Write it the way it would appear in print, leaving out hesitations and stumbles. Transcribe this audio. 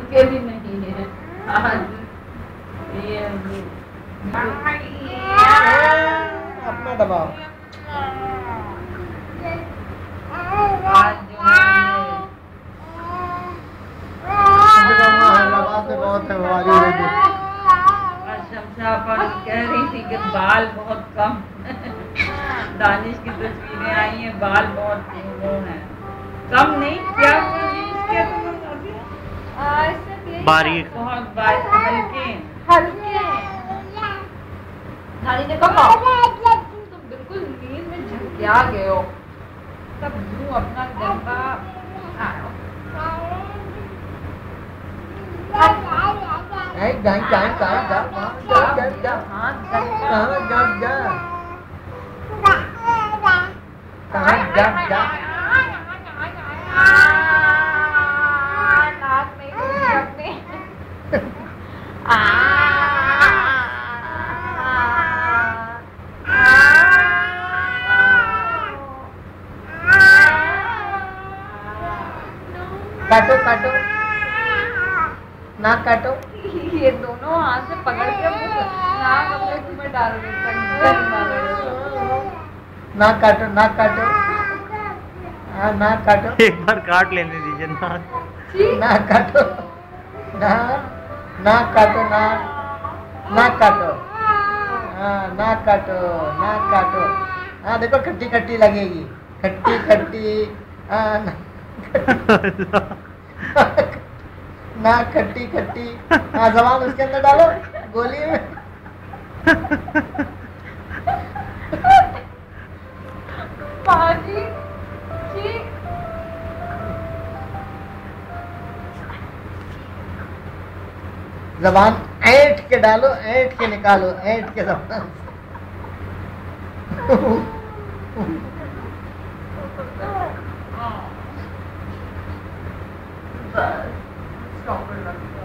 हल्के भी नहीं है आज ये अपना दबाओ। आज जो है बहुत है हमारी। शमशा पर कह रही थी कि बाल बहुत कम दानिश की तस्वीरें आई हैं, बाल बहुत वो हैं, कम नहीं क्या बारीक बहुत हल्के हल्के नानी ने कहा तुम बिल्कुल नींद में झमकिया गए हो, तब यूं अपना गंदा काटो काटो नाक काटो। ये दोनों हाथ से पकड़ के नाक अपने मुंह में डाल रहे नाक काटो नाक काटो। हाँ नाक काटो। एक बार काट लेने दीजिए नाक। नाक काटो नाक काटो नाक काटो। हाँ नाक काटो नाक काटो। हाँ देखो खट्टी खट्टी लगेगी, खट्टी खट्टी। नाक खट्टी खट्टी। हाँ जबान उसके अंदर डालो गोली में। पाजी जी जबान ऐंठ के डालो, ऐंठ के निकालो, ऐंठ के जबान बस